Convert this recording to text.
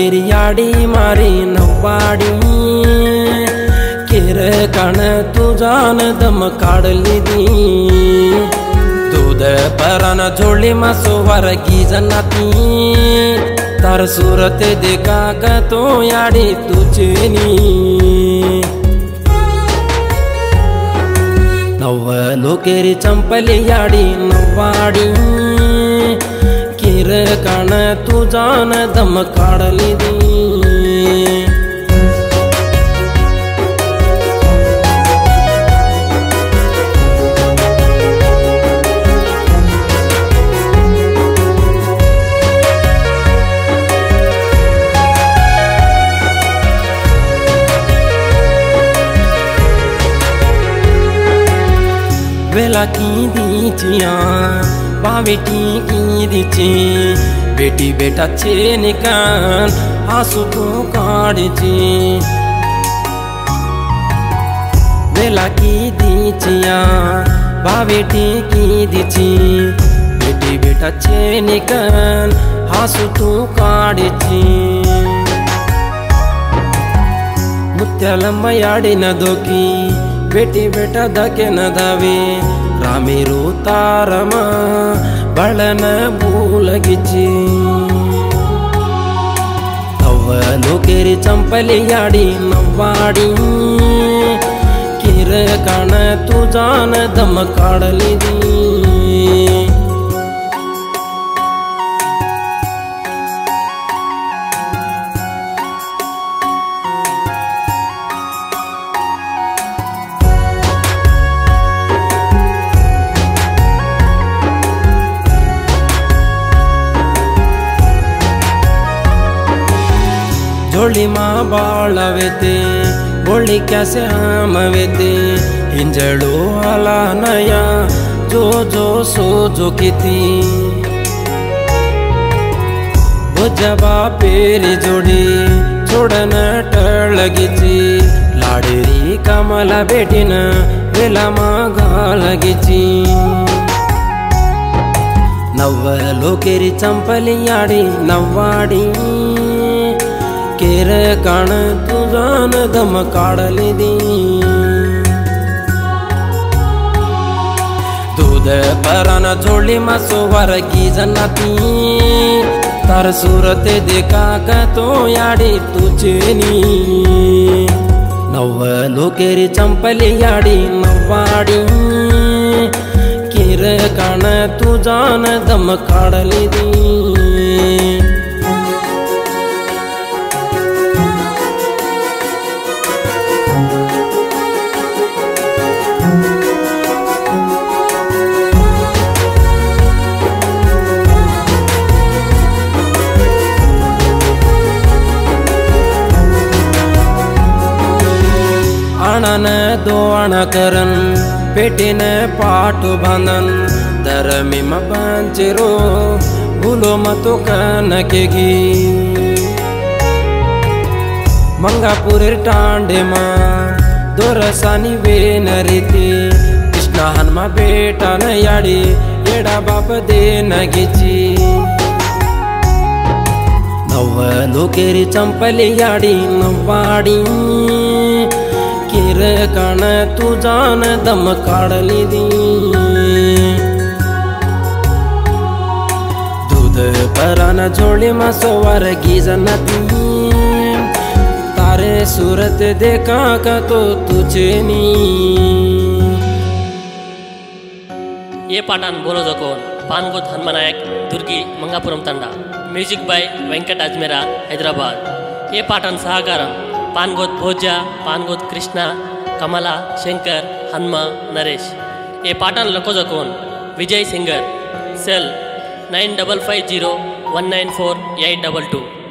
लोकेरी याडी मारी नव्वाडी केर कण तुझान दम काढली दी दूध परान जोडी मासोवर की जनाती तार सूरत देखा का तो याडी तुझेनी नव लोकेरी चंपली याडी नव्वाडी केर कण तुझान दम काढली दी वेला की दीचिया बावेटी की दीची बेटी बेटा चे निकान आंसू को काढ़ची वेला की दीचिया बावेटी की दीची बेटी बेटा चे निकान आंसू को काढ़ची मुत्यालम्मा याडी न दोकी बेटी बेटा दके न दावे रामेरू तारमा बळन भूलगिची अव लोकेरी चंपली याडी नव्वाडी केर कण तुझान दम काढली दी जोड़ी माँ बाळवेते बोली कैसे हमवेते हिंजड़ो आला नया जो जो सो जो किती वो जबा पेरी जोड़ी छोड़न टळगिची लाडेरी कमला बेटीन वेला मागा लगिची नव लोकेरी चंपली याडी नव्वाडी केर कण तुझान दम काढली दी दूध परान जोडी मासोवर की जनाती तार सूरत देखा का तो याडी तुझेनी नव लोकेरी चंपली याडी नव्वाडी केर कण तुझान दम काढली दी आणन दोण करन पेटीन पाटू बांधन धरमी पंचरो भूलो मतो कनकेगी मंगापुर टांडे मा दोरसानी वेन रीति कृष्णा हनुमा बेटा न याडी एडा बाप दे नगीची नव लोकेरी चंपली याडी नव्वाडी केर कण तुझान दम काढली दी दूध परान जोडी मासोवर की जनाती तारे सूरत देखा का तो तुझेनी ये पाठान बोलो कोण पानगोत हनुमानायक दुर्गी मंगापुरम तंडा म्यूजिक बाय वेंकट अजमेरा हैदराबाद ये पाठान सहकारम पानगोत भोजा पानगोत कृष्णा कमला शंकर हनुमा नरेश ये पाठान लकोजकोन विजय सिंगर सेल 9550194822